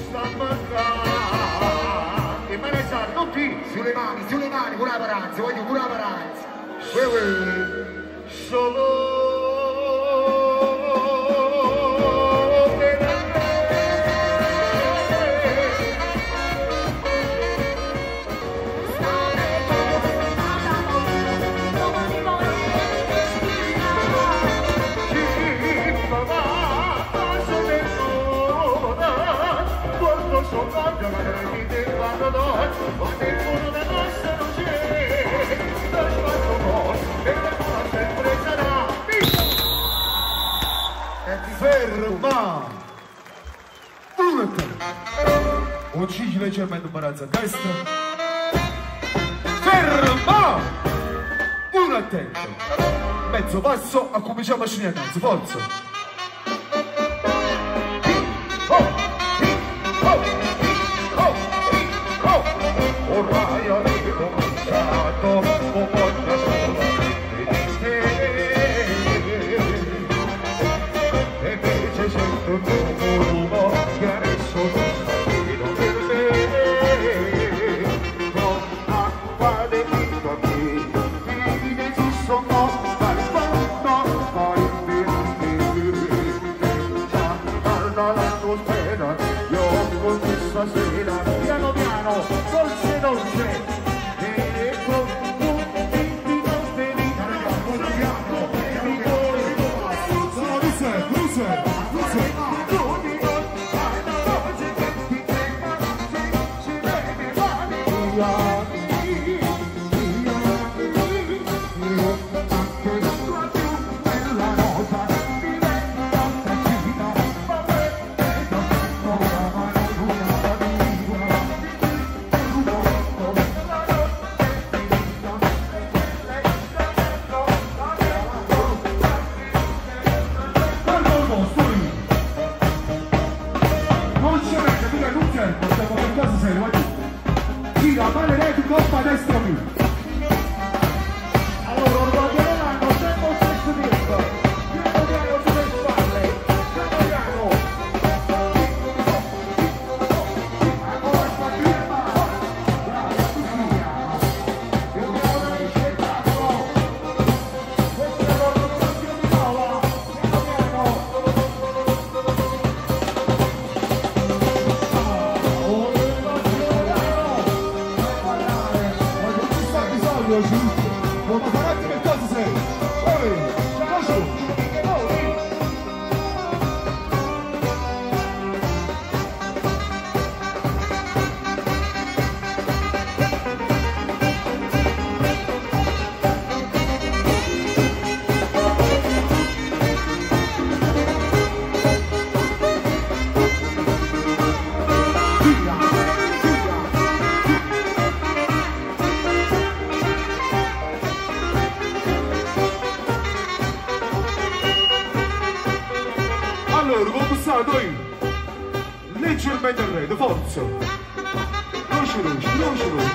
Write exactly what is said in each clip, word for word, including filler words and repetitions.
E me ne sa tutti sulle mani, sulle mani, con la paranza, voglio con la paranza. Solo ferma urlate uccidi leggermente un barazzo a destra ferma uno attento mezzo passo a cominciare a scegliere innanzi forza ormai avevo cominciato un po' da sola e invece sento il tuo rumore che adesso non spavino per me con acqua del vino qui fine ci sono dal fondo poi guarda la tua spera io con questa sera piano piano dolce dolce e con tutti i nostri vita ragazzi piano piano sono luce luce luce tutti tutti hanno voce che ti prega ci vede mani via anche la tua più bella rosa diventa tranquilla ma me e non ho la mano la maledetta coppa destra qui allora orgoglieranno sempre stesso diritto piano piano sulle spalle piano piano ancora spazio la cucina e una ricetta questa è l'organizzazione nuova piano piano Molto parati che cosa sei? Oi, conosco! Allora, come passato io? Leggermente arredo, forza! Roci, roci, roci, roci!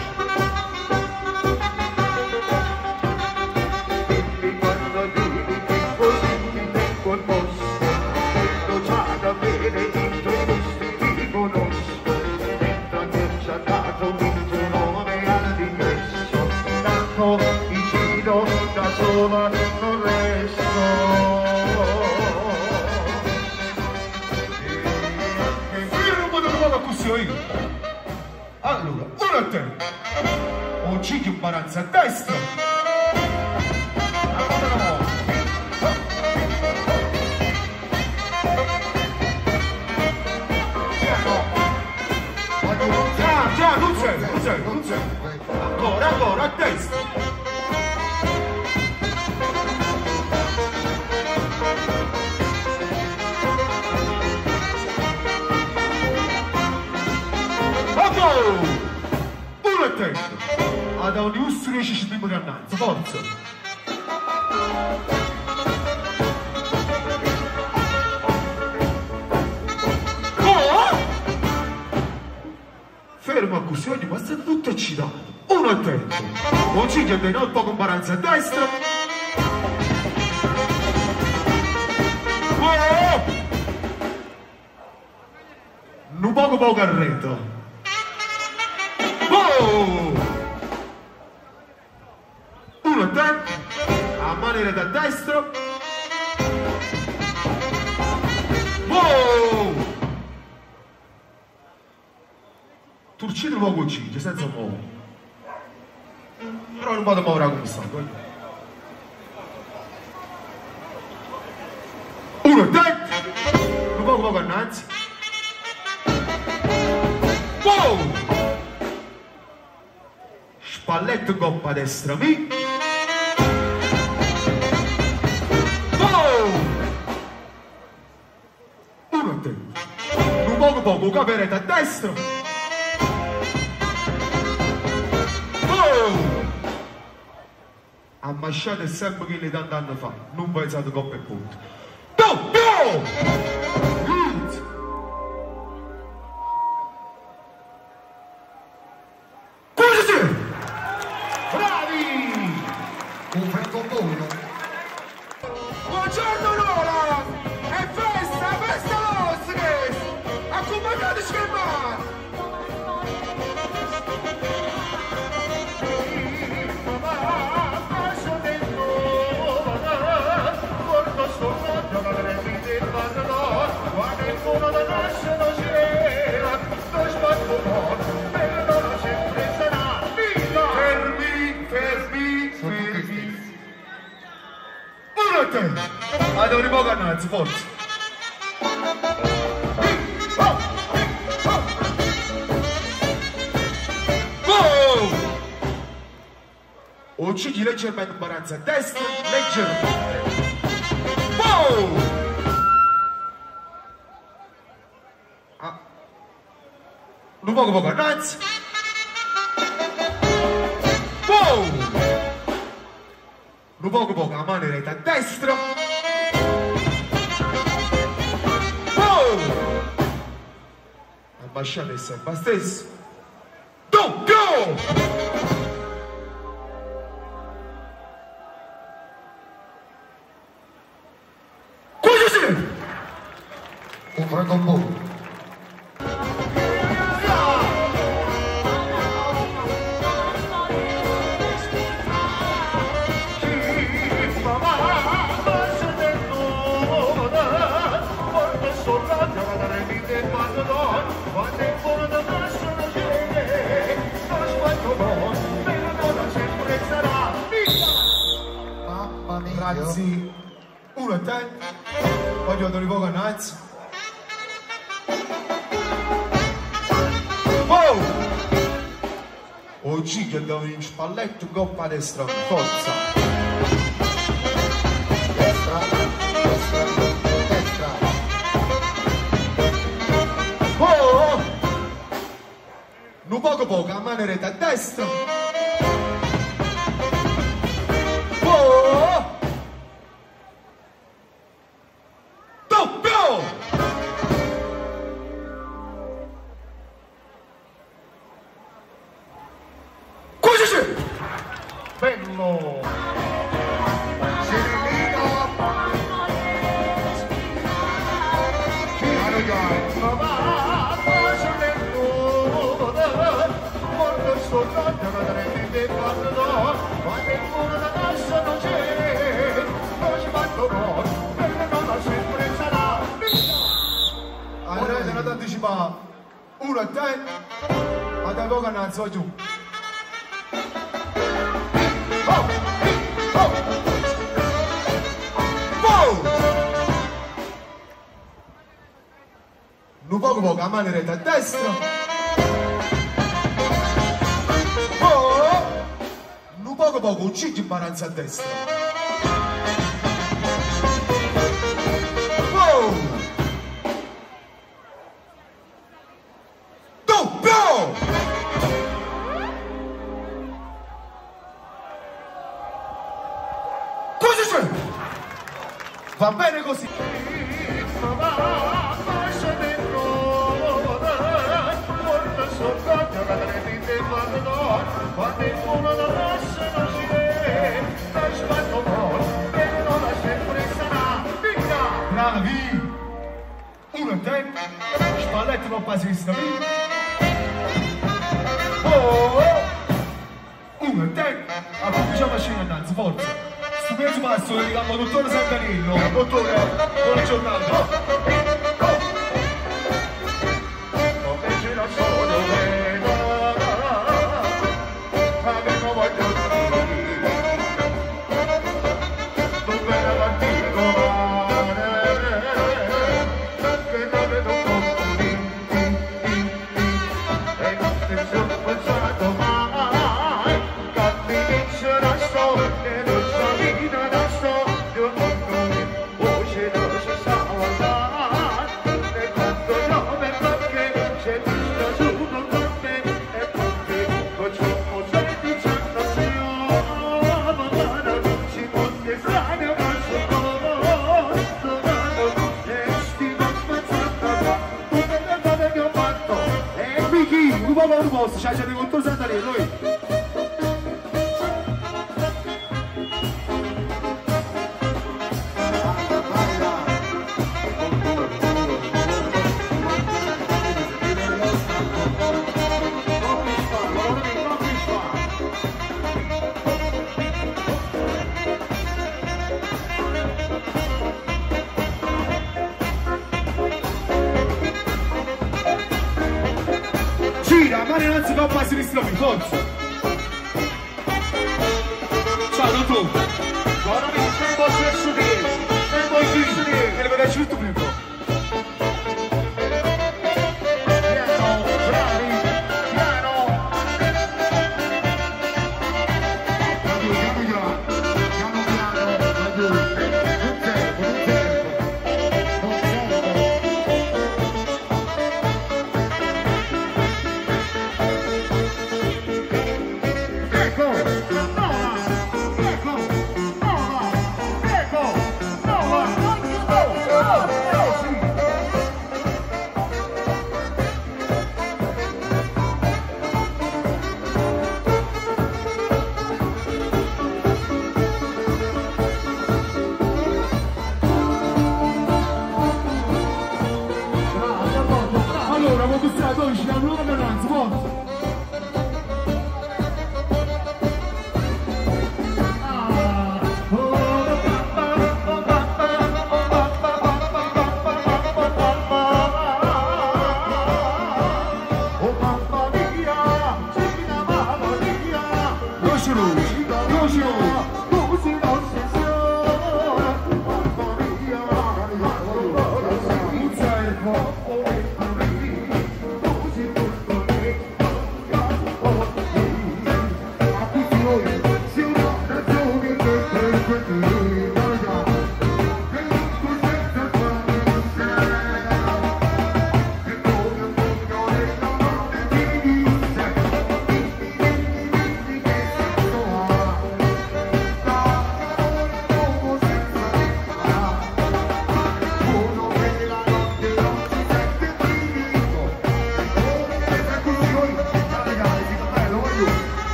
Dimmi quando vivi che così ti tengo al posto vedo già da bene i tuoi gusti ti conosco dentro che ci ha dato un tuo nome all'ingresso tanto mi giro da sola non resto Io. Allora, uno a te, uccidi un barazzo a destra, già, già, non c'è, non c'è, non c'è, ancora, ancora, a destra. Uno attento! Ad ogni usso riesce ci primo innanzi, forza! Oh! Fermo a così, oggi passa tutto eccitato! Uno attento! Un ciglio dei un po' con baranza a destra! Oh! un poco poco arredo. Oh! Uno a te, a manere da destro. Oh! Turcino poco uccide, senza muovere. Però non vado a muovere come stanno. Uno a te, un poco poco innanzi. Wow! Spalletto coppa destra mi. Wow! Uno a te. Un poco poco caperete a destra. Wow! Ammasciate sempre che le tanti anni fa. Non pensate coppa e punto. Go! Go! Good! Un francobollo. Buongiorno Lola! È festa, festa nostra! Accompagnateci che va! Ah, devo ripoco innanzi, forza! Oh! Uccidi leggermente in baranza a destra, leggermente. Oh! Ah. Un poco poco innanzi. Oh! Un poco poco la mano rete a destra. Oh! Abbasciate sempre stesso. Go, go! Cosa sei? Un francobollo. Ragazzi, uno a te, voglio dare poco innanzi. Oh! Oggi che devo in spalletto coppa destra, forza! Destra, destra, destra. Oh! Un poco poco, a mano rete a destra. Oh! Bello! Serenino. Piano già. Allora se non ti anticipa uno a te, ma da poco innanzi va giù. Un poco poco a mano rete a destra. Oh! Un poco poco un ciccio in balanza a destra. Oh! Doppio! Cosa c'è? Va bene così. Bravi! Uno a te, spalla metti un po' a sinistra. Oh, uno, tre, a cominciamo a scendere innanzi, forza. Sto mezzo passo lo dedichiamo al dottore Santanello. Dottore, buona giornata. Ruba un posto, c'è c'è di conto Santanello, lui. Gira, mani innanzi con a sinistra, forza! Ciao, non tu! Buona vita, un po' verso di un po' verso di e le vedete tutto prima! Piano, bravi, piano! Piano, piano, piano, piano, piano, non tempo, non tempo! Allora, quando stai a dodici, la prima minoranza, forza!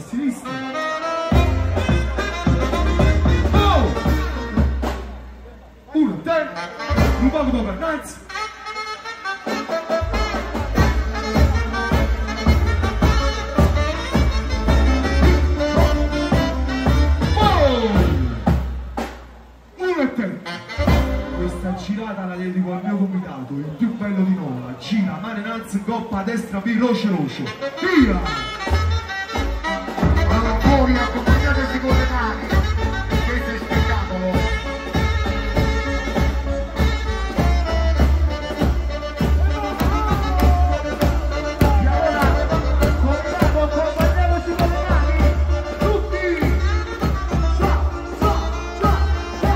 sinistra. Oh! Uno, tre, un po' di governanza. Questa girata la dedico al mio comitato, il più bello di Nola. Gira, mano in alto, coppa a destra, veloce veloce. Via! Allora, fuori, accompagnatesi con le mani. Questo è spettacolo. E allora, comitato, accompagniamoci con le mani. Tutti! Sa, sa, sa, sa.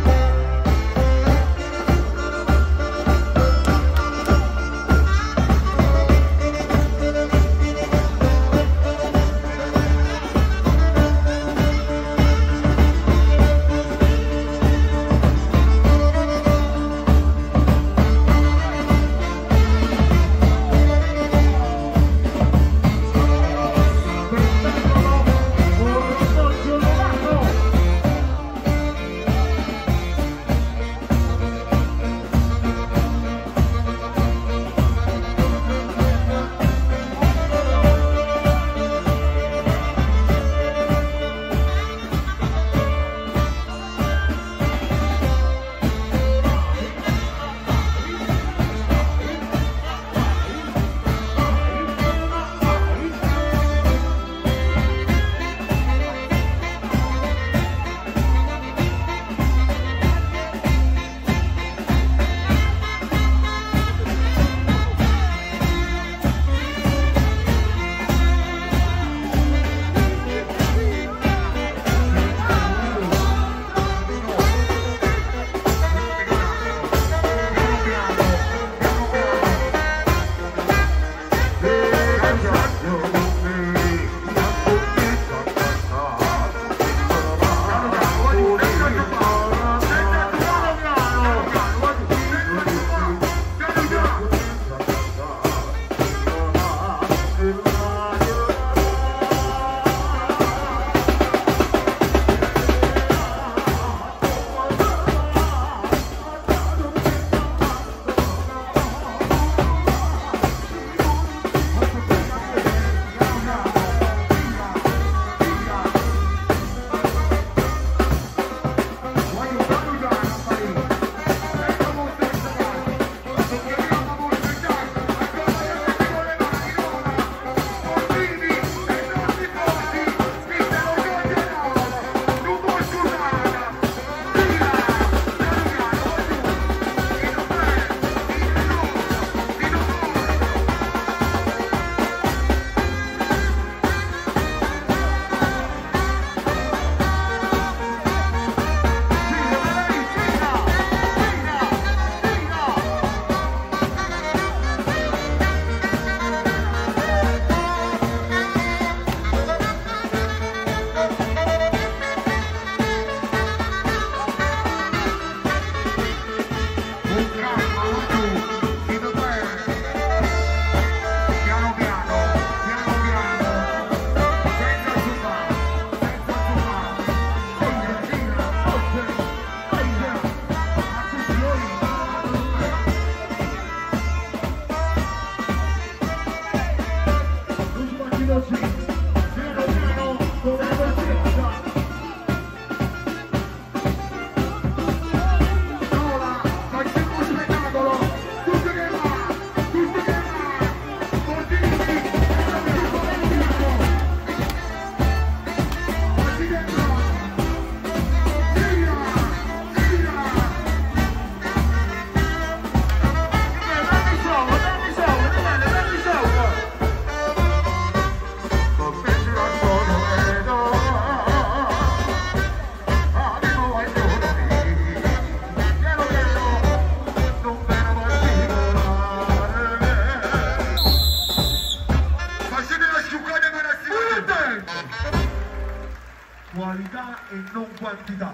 qualità e non quantità.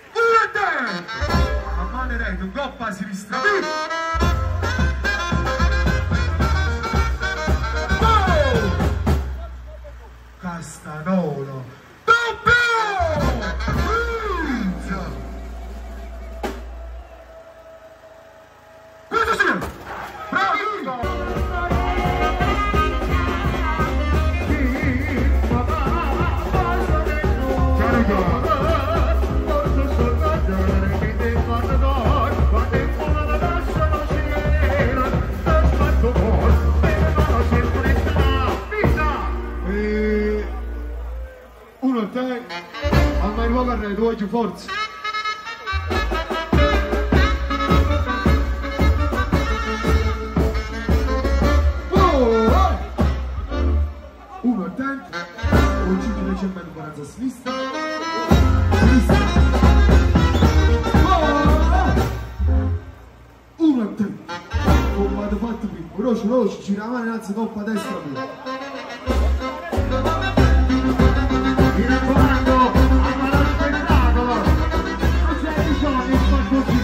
A mano retro, coppa sinistra. Castanò. te, a mai nuovo arredo, oggi forza. Uno attento, oggi ti legge bene con la sinistra, sinistra. Uno attento, come avete fatto prima, veloce, veloce, gira la mano innanzi, toppa a destra prima. Mi raccomando, ama lo spettacolo, non c'è bisogno di far così.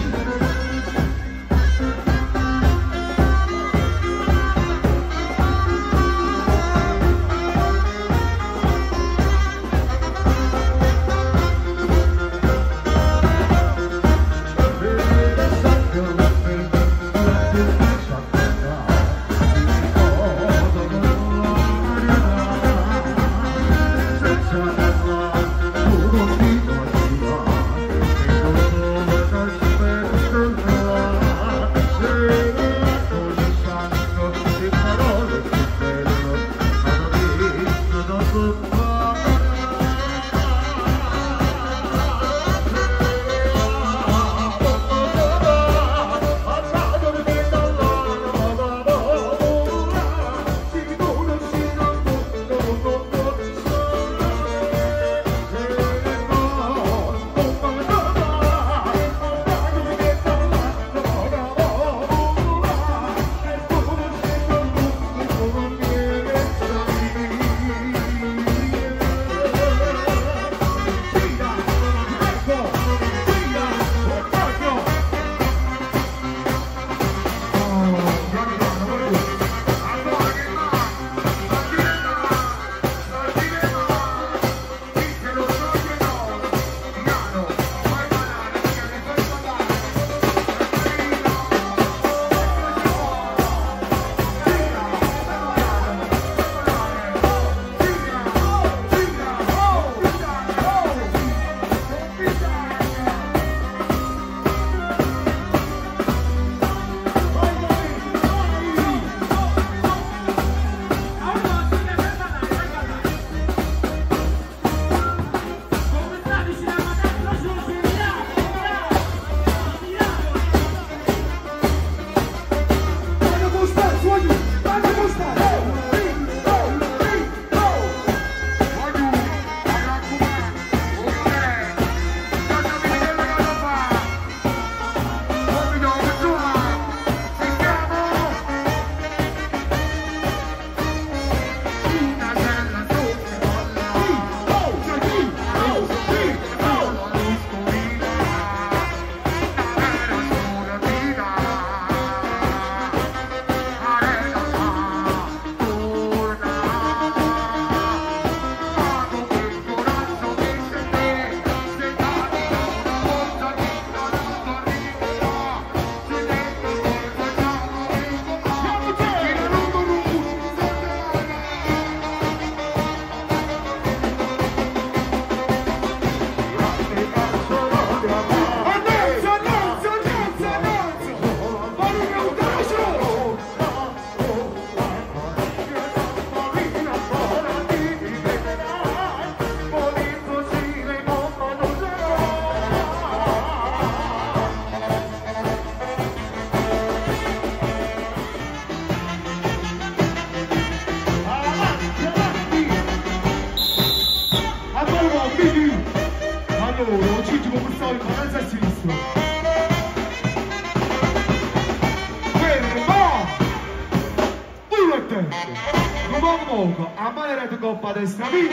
A mano retto coppa a destra via.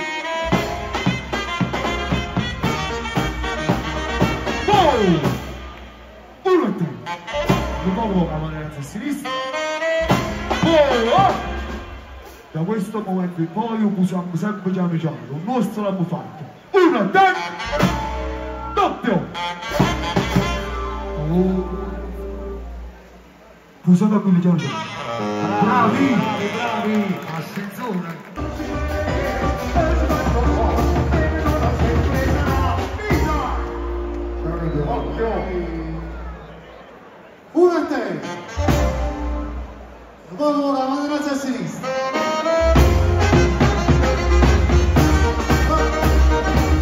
Poi uno e tre. Un po' a mano retto a sinistra. Poi oh! Da questo momento in poi usiamo sempre piano piano. Il nostro l'abbiamo fatto. Uno e tre. Doppio. Oh. Pusate a quelli piano piano. Bravi, bravi, bravi. Ascensore. Uno e tre. Dopo la mano a sinistra.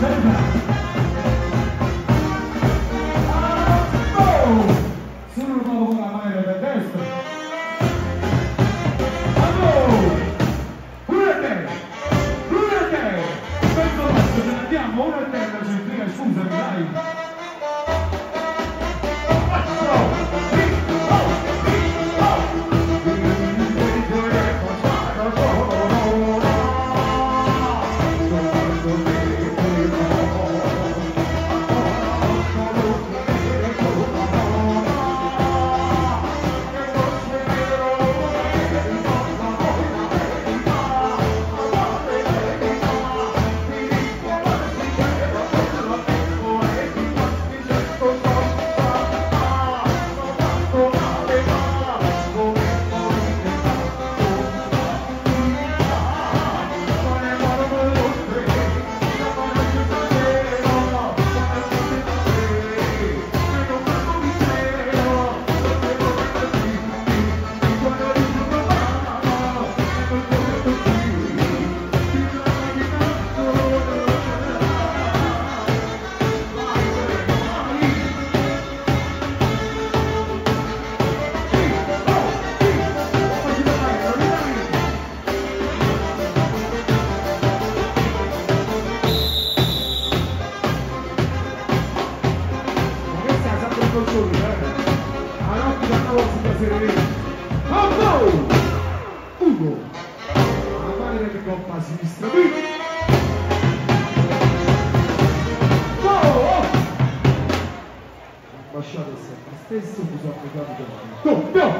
Stesso bisogna capire doppio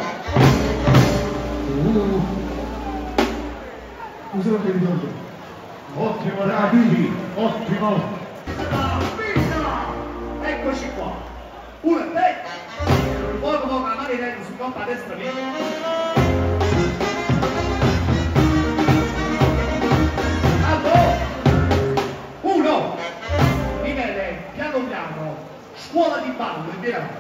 uh. Usa che ricordo ottimo ragazzi, ottimo. Eccoci qua, uno e tre, poco poco la mano in su gomma a destra mia. Uno, Michele, piano piano, scuola di ballo, è vero?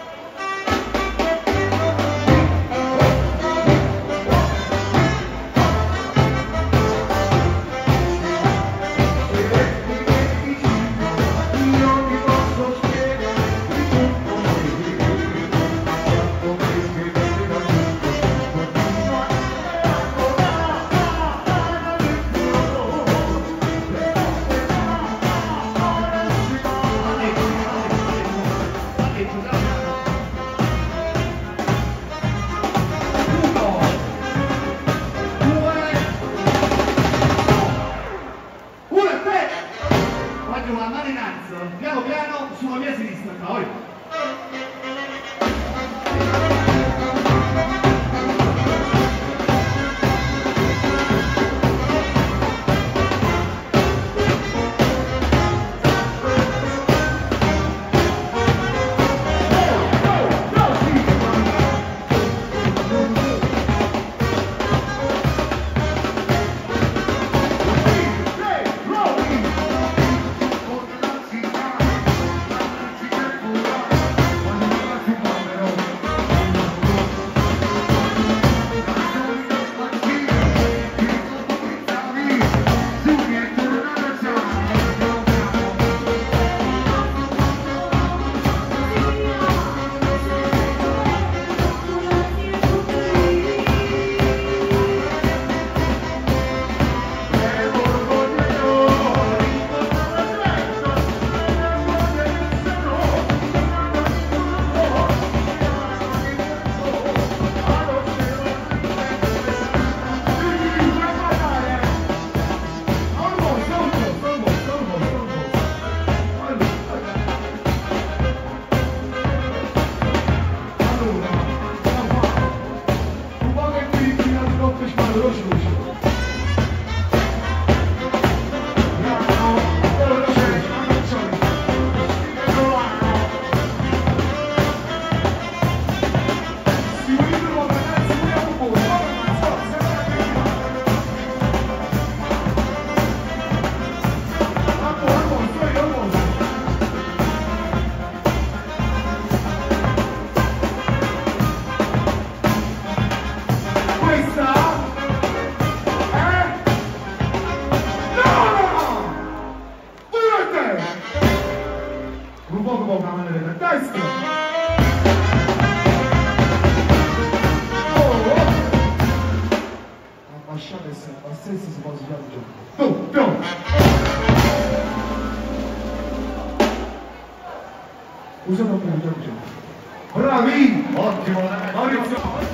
Una mano in alto, piano piano sulla mia sinistra, poi. maestro! Oh! Abbasciate se bassezza si può sbagliare il gioco. Tu, tu! Usate un po' di gioco. Bravi! Ottimo, Maurizio!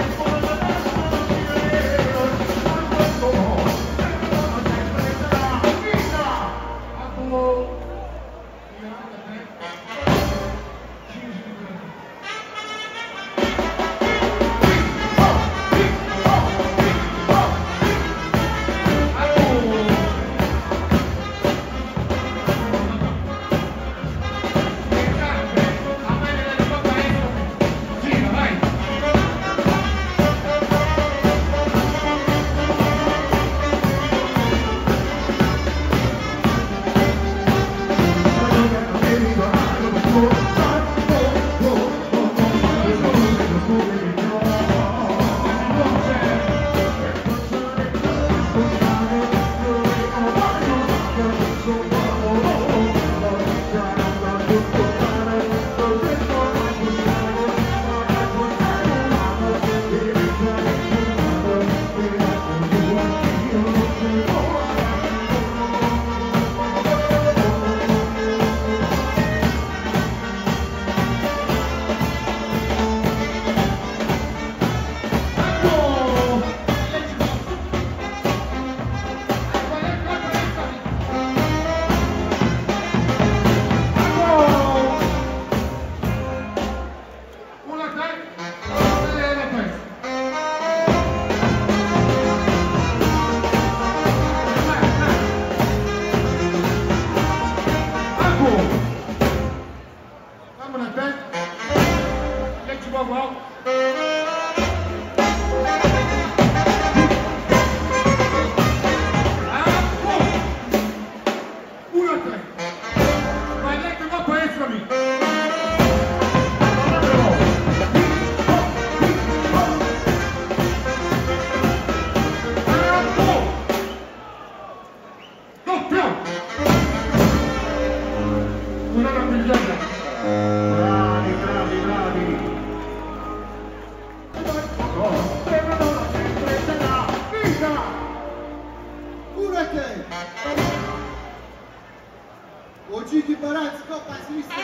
Oggi Barazzi, coppa a sinistra.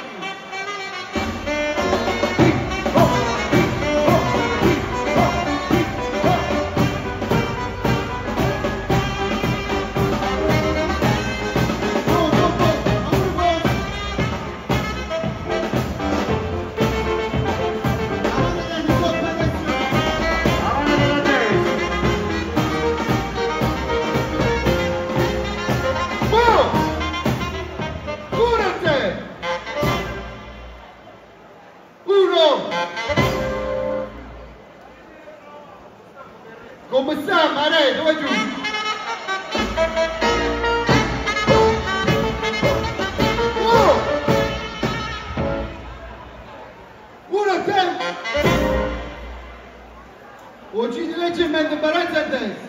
Come sta Mare? Dove giù? Oh! Uno a te! Oggi ti legge in mente Barazzi a destra.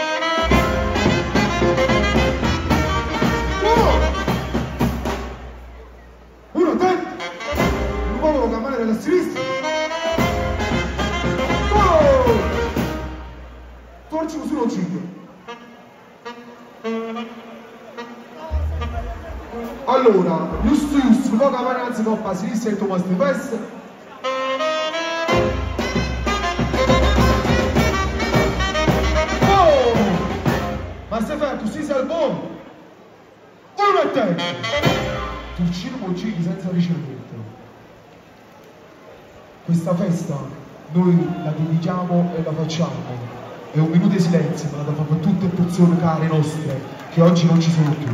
Oh! Uno a te! Un povero cameriere da sinistra. Torci così lo cinque. Allora, giusto giusto, poca Barazzi, coppa a sinistra e Thomas di Pest. Oh! Ma se fai così salvo? Uno a te! Torcino Moggini senza ricevimento. Questa festa noi la dedichiamo e la facciamo. È un minuto di silenzio, ma la fanno tutte persone care nostre che oggi non ci sono più.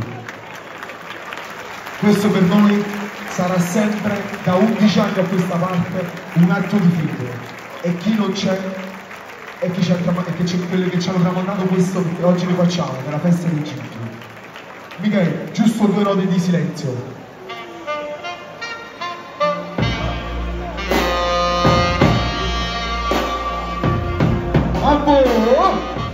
Questo per noi sarà sempre, da undici anni a questa parte, un atto di fede. E chi non c'è, e chi c'è, e che c'è quelli che ci hanno tramandato questo che oggi lo facciamo, che è la festa dei Gigi. Michele, giusto due note di silenzio.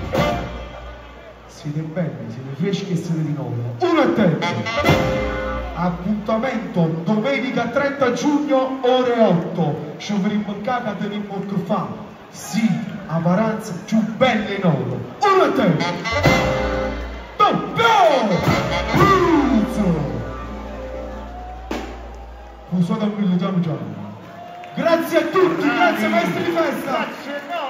Siete belli, siete freschi e siete di nuovo. Uno a te! Appuntamento domenica trenta giugno ore otto. Ci avremo caga tenimo che fa. Sì, a Varanza più belle in oro. Uno a te! Doppio! Pizzo! Lo so da quello già già. Grazie a tutti, grazie maestri di festa! Grazie, no!